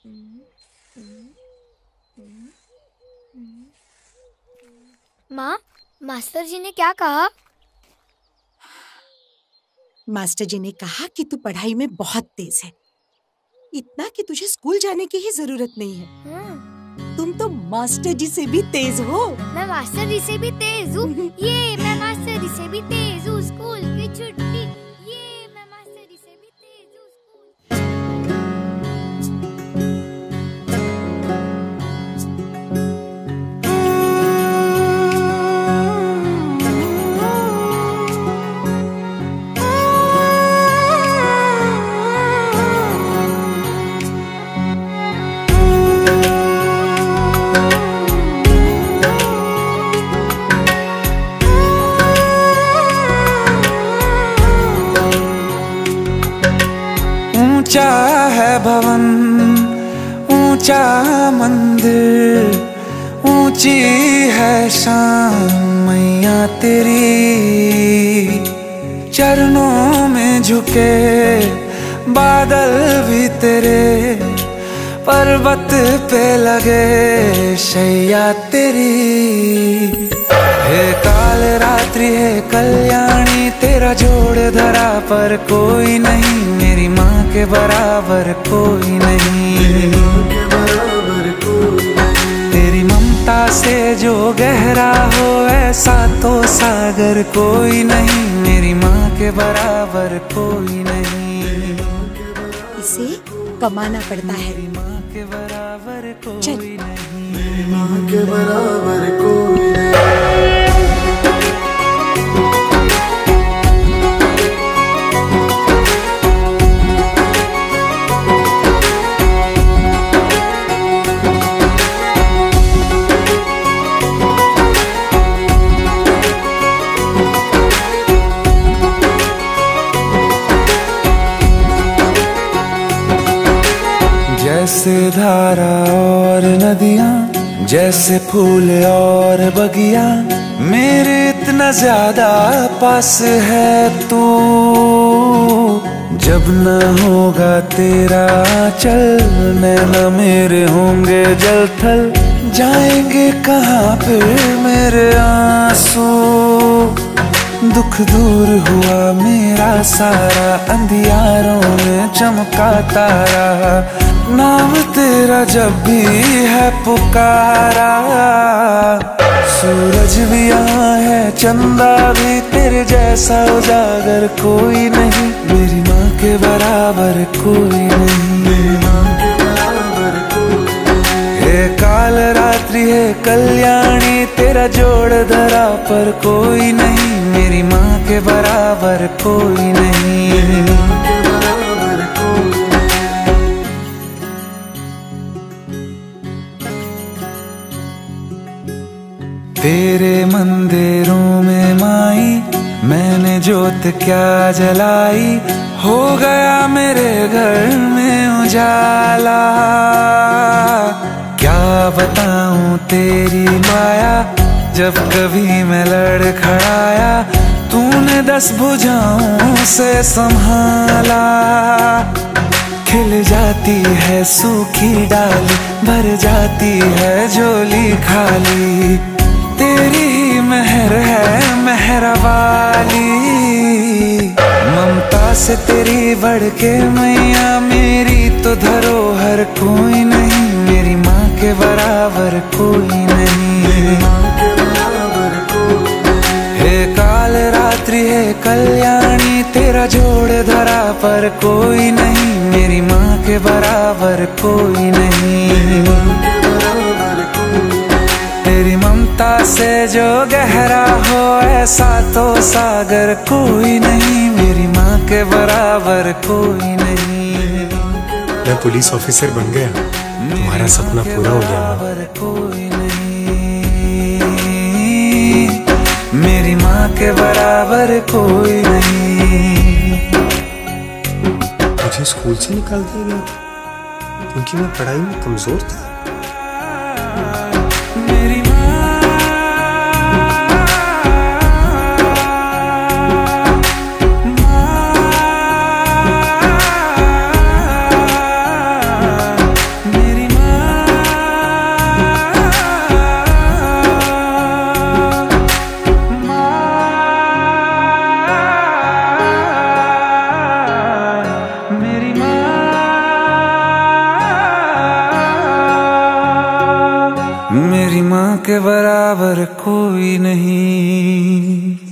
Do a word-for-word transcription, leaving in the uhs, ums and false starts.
माँ, मास्टर जी ने क्या कहा? मास्टर जी ने कहा कि तू पढ़ाई में बहुत तेज है, इतना कि तुझे स्कूल जाने की ही जरूरत नहीं है। तुम तो मास्टर जी से भी तेज हो। मैं मास्टर जी से भी तेज हूँ। ये मैं मास्टर जी से भी तेज हूँ। स्कूल की छुट्टी। ये मैं मास्टर जी से भी तेज हूँ। ऊंचा है भवन, ऊंचा मंदिर, ऊंची है शान मैया तेरी। चरणों में झुके बादल भी तेरे, पर्वत पे लगे शैया तेरी। हे काल रात्रि है कल्याणी, तेरा जोड़ धरा पर कोई नहीं। मेरी माँ के बराबर कोई नहीं। तेरी ममता से जो गहरा हो ऐसा तो सागर कोई नहीं। मेरी माँ के बराबर कोई नहीं। इसे कमाना पड़ता है। मेरी माँ के बराबर कोई नहीं। मेरी माँ के बराबर कोई नहीं। जैसे धारा और नदियाँ, जैसे फूल और बगिया, मेरे इतना ज्यादा पास है तू। जब न होगा तेरा चल, नैना मेरे होंगे जल थल। जाएंगे कहाँ फिर मेरे आंसू। दुख दूर हुआ मेरा सारा, अंधियारों में चमका तारा। नाम तेरा जब भी है पुकारा, सूरज भी यहाँ है चंदा भी, तेरे जैसा उजागर कोई नहीं। मेरी माँ के बराबर कोई नहीं। मेरी माँ के बराबर कोई नहीं। हे काल रात्रि है कल्याणी, तेरा जोड़ धरा पर कोई नहीं। मेरी माँ के बराबर कोई नहीं। मेरी माँ के बराबर कोई नहीं। तेरे मंदिरों में माई मैंने जोत क्या जलाई। हो गया मेरे घर में उजाला। क्या बताऊं तेरी माया, जब कभी मैं लड़खड़ाया तूने दस भुजाओं से संभाला। खिल जाती है सूखी डाली, भर जाती है झोली खाली। तेरी ही मेहर है मेहर वाली। ममता से तेरी बढ़ के मैया, मेरी तो धरोहर कोई नहीं। मेरी माँ के बराबर कोई नहीं। मेरी माँ के बराबर कोई नहीं। हे काल रात्रि है कल्याणी, तेरा जोड़ धरा पर कोई नहीं। मेरी माँ के बराबर कोई नहीं। मेरी माँ के बराबर कोई नहीं। तेरी ममता से जो गहरा हो ऐसा तो सागर कोई नहीं। मेरी माँ के बराबर कोई नहीं। मैं पुलिस ऑफिसर बन गया, तुम्हारा सपना पूरा हो गया। कोई नहीं। मेरी माँ के बराबर कोई नहीं। मुझे स्कूल से निकाल दिया गया था क्योंकि मैं पढ़ाई में कमजोर था। मेरी माँ के बराबर कोई नहीं।